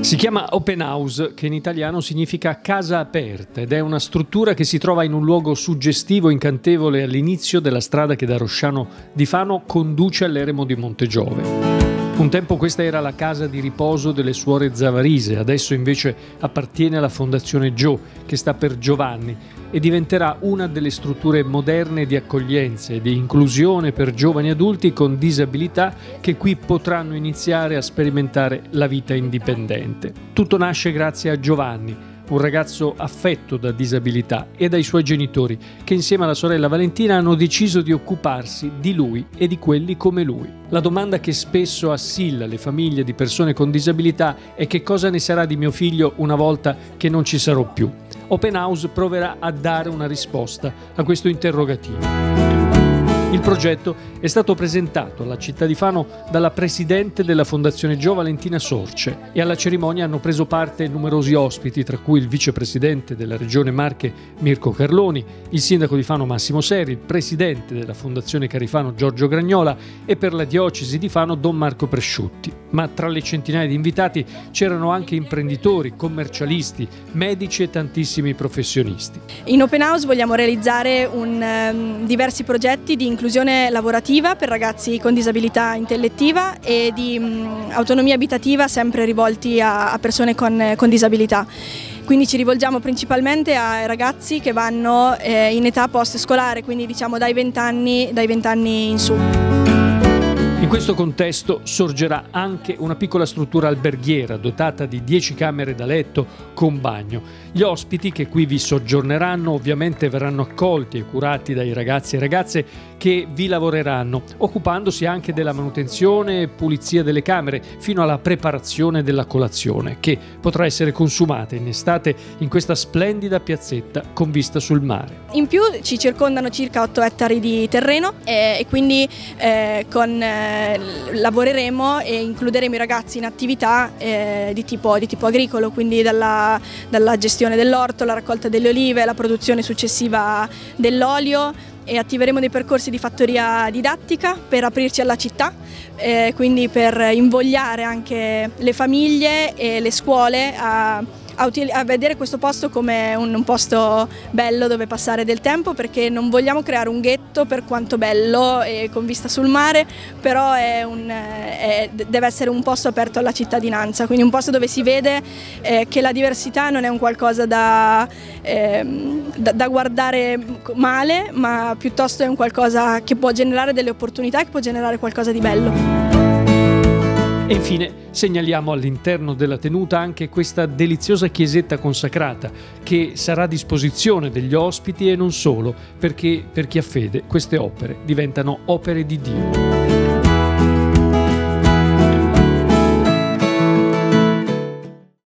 Si chiama Open House, che in italiano significa casa aperta, ed è una struttura che si trova in un luogo suggestivo e incantevole all'inizio della strada che da Rosciano di Fano conduce all'eremo di Montegiove. Un tempo questa era la casa di riposo delle suore Zavarise, adesso invece appartiene alla Fondazione Gio, che sta per Giovanni, e diventerà una delle strutture moderne di accoglienza e di inclusione per giovani adulti con disabilità che qui potranno iniziare a sperimentare la vita indipendente. Tutto nasce grazie a Giovanni, un ragazzo affetto da disabilità, e dai suoi genitori, che insieme alla sorella Valentina hanno deciso di occuparsi di lui e di quelli come lui. La domanda che spesso assilla le famiglie di persone con disabilità è: che cosa ne sarà di mio figlio una volta che non ci sarò più? Open House proverà a dare una risposta a questo interrogativo. Il progetto è stato presentato alla città di Fano dalla presidente della Fondazione Gio, Valentina Sorce, e alla cerimonia hanno preso parte numerosi ospiti, tra cui il vicepresidente della Regione Marche Mirko Carloni, il sindaco di Fano Massimo Seri, il presidente della Fondazione Carifano Giorgio Gragnola e per la diocesi di Fano Don Marco Presciutti. Ma tra le centinaia di invitati c'erano anche imprenditori, commercialisti, medici e tantissimi professionisti. In Open House vogliamo realizzare diversi progetti di inclusione lavorativa per ragazzi con disabilità intellettiva e di autonomia abitativa sempre rivolti a persone con disabilità. Quindi ci rivolgiamo principalmente ai ragazzi che vanno in età post-scolare, quindi diciamo dai 20 anni in su. In questo contesto sorgerà anche una piccola struttura alberghiera dotata di 10 camere da letto con bagno. Gli ospiti che qui vi soggiorneranno ovviamente verranno accolti e curati dai ragazzi e ragazze che vi lavoreranno, occupandosi anche della manutenzione e pulizia delle camere fino alla preparazione della colazione, che potrà essere consumata in estate in questa splendida piazzetta con vista sul mare. In più ci circondano circa 8 ettari di terreno e quindi lavoreremo e includeremo i ragazzi in attività di tipo agricolo, quindi dalla gestione dell'orto, la raccolta delle olive, la produzione successiva dell'olio, e attiveremo dei percorsi di fattoria didattica per aprirci alla città, quindi per invogliare anche le famiglie e le scuole a vedere questo posto come un posto bello dove passare del tempo, perché non vogliamo creare un ghetto, per quanto bello e con vista sul mare, però deve essere un posto aperto alla cittadinanza, quindi un posto dove si vede che la diversità non è un qualcosa da guardare male, ma piuttosto è un qualcosa che può generare delle opportunità, che può generare qualcosa di bello. E infine segnaliamo all'interno della tenuta anche questa deliziosa chiesetta consacrata che sarà a disposizione degli ospiti, e non solo, perché per chi ha fede queste opere diventano opere di Dio.